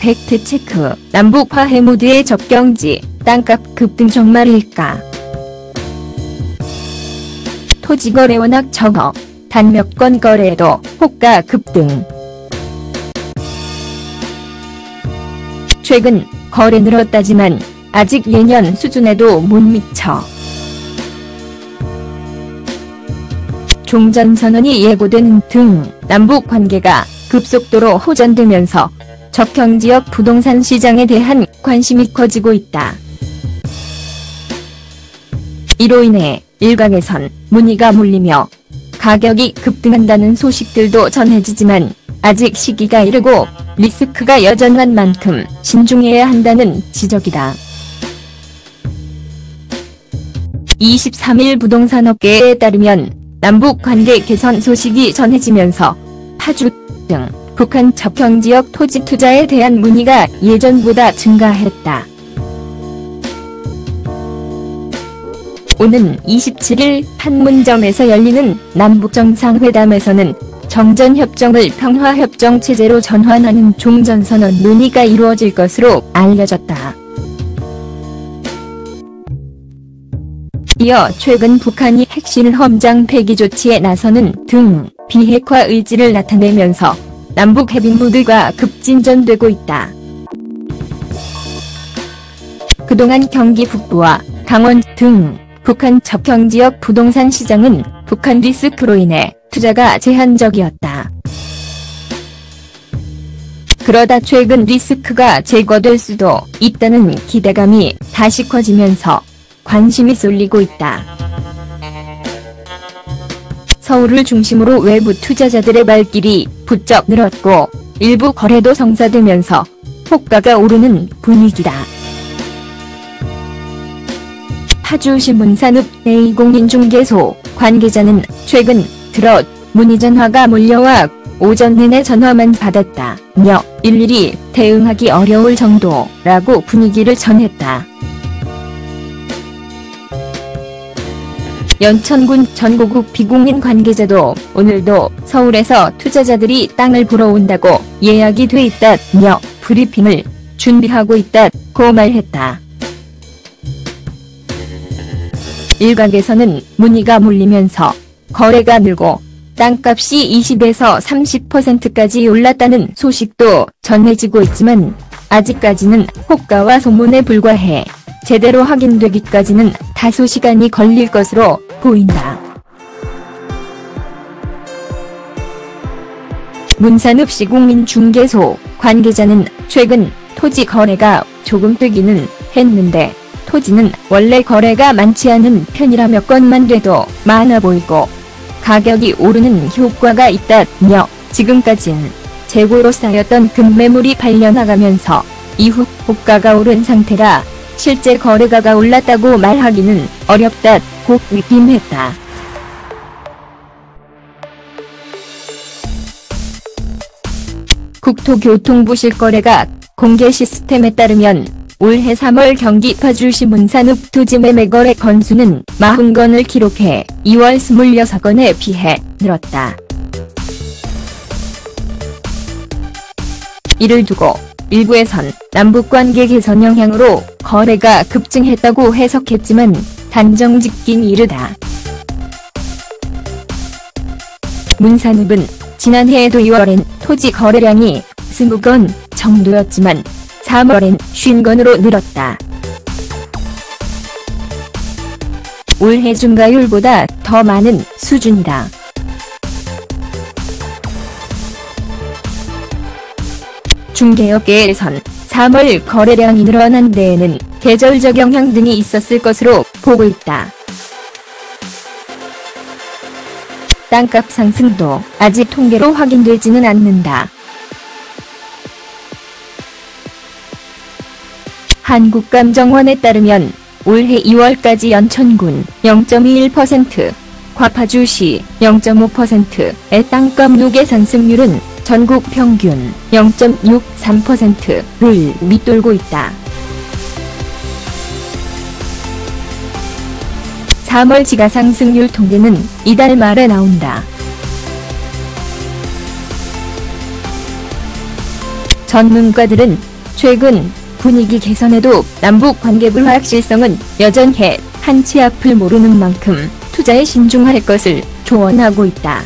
팩트체크. 남북 화해 모드의 적경지. 땅값 급등 정말일까? 토지 거래 워낙 적어 단 몇 건 거래에도 호가 급등. 최근 거래 늘었다지만 아직 예년 수준에도 못 미쳐. 종전선언이 예고되는 등 남북 관계가 급속도로 호전되면서 적경지역 부동산 시장에 대한 관심이 커지고 있다. 이로 인해 일각에선 문의가 몰리며 가격이 급등한다는 소식들도 전해지지만 아직 시기가 이르고 리스크가 여전한 만큼 신중해야 한다는 지적이다. 23일 부동산업계에 따르면 남북 관계 개선 소식이 전해지면서 파주 등 북한 적경지역 토지 투자에 대한 문의가 예전보다 증가했다. 오는 27일 판문점에서 열리는 남북정상회담에서는 정전협정을 평화협정 체제로 전환하는 종전선언 논의가 이루어질 것으로 알려졌다. 이어 최근 북한이 핵실험장 폐기 조치에 나서는 등 비핵화 의지를 나타내면서 남북 협의 모드가 급진전되고 있다. 그동안 경기 북부와 강원 등 북한 적경지역 부동산 시장은 북한 리스크로 인해 투자가 제한적이었다. 그러다 최근 리스크가 제거될 수도 있다는 기대감이 다시 커지면서 관심이 쏠리고 있다. 서울을 중심으로 외부 투자자들의 발길이 부쩍 늘었고 일부 거래도 성사되면서 호가가 오르는 분위기다. 파주시 문산읍 내20인중개소 관계자는 최근 들어 문의 전화가 몰려와 오전 내내 전화만 받았다며 일일이 대응하기 어려울 정도라고 분위기를 전했다. 연천군 전고국 비공인 관계자도 오늘도 서울에서 투자자들이 땅을 보러 온다고 예약이 돼 있다며 브리핑을 준비하고 있다고 말했다. 일각에서는 문의가 몰리면서 거래가 늘고 땅값이 20에서 30%까지 올랐다는 소식도 전해지고 있지만 아직까지는 호가와 소문에 불과해 제대로 확인되기까지는 다소 시간이 걸릴 것으로 보인다. 문산읍 시공인중개소 관계자는 최근 토지 거래가 조금 뜨기는 했는데 토지는 원래 거래가 많지 않은 편이라 몇 건만 돼도 많아 보이고 가격이 오르는 효과가 있다며 지금까진 재고로 쌓였던 급매물이 팔려나가면서 이후 호가가 오른 상태라 실제 거래가가 올랐다고 말하기는 어렵다고 위임했다. 국토교통부 실거래가 공개 시스템에 따르면 올해 3월 경기 파주시 문산읍 토지 매매 거래 건수는 40건을 기록해 2월 26건에 비해 늘었다. 이를 두고 일부에선 남북관계 개선 영향으로 거래가 급증했다고 해석했지만 단정짓긴 이르다. 문산읍은 지난해에도 2월엔 토지 거래량이 20건 정도였지만 3월엔 50건으로 늘었다. 올해 중가율보다 더 많은 수준이다. 중개업계에선 3월 거래량이 늘어난 데에는 계절적 영향 등이 있었을 것으로 보고 있다. 땅값 상승도 아직 통계로 확인되지는 않는다. 한국감정원에 따르면 올해 2월까지 연천군 0.21%, 과파주시 0.5%의 땅값 누계 상승률은 전국 평균 0.63%를 밑돌고 있다. 3월 지가 상승률 통계는 이달 말에 나온다. 전문가들은 최근 분위기 개선에도 남북 관계 불확실성은 여전해 한치 앞을 모르는 만큼 투자에 신중할 것을 조언하고 있다.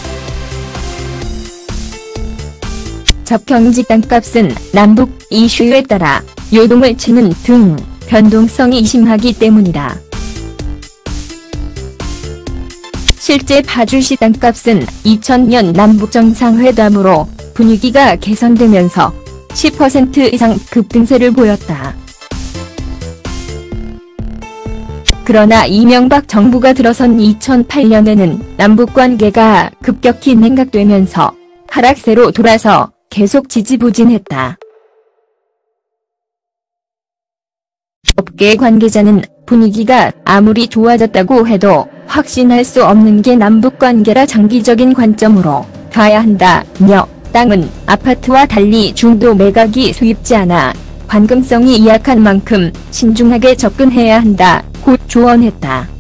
접경지 땅값은 남북 이슈에 따라 요동을 치는 등 변동성이 심하기 때문이다. 실제 파주시 땅값은 2000년 남북정상회담으로 분위기가 개선되면서 10% 이상 급등세를 보였다. 그러나 이명박 정부가 들어선 2008년에는 남북관계가 급격히 냉각되면서 하락세로 돌아서 계속 지지부진했다. 업계 관계자는 분위기가 아무리 좋아졌다고 해도 확신할 수 없는 게 남북관계라 장기적인 관점으로 봐야 한다며 땅은 아파트와 달리 중도 매각이 수입지 않아 관금성이 약한 만큼 신중하게 접근해야 한다고 조언했다.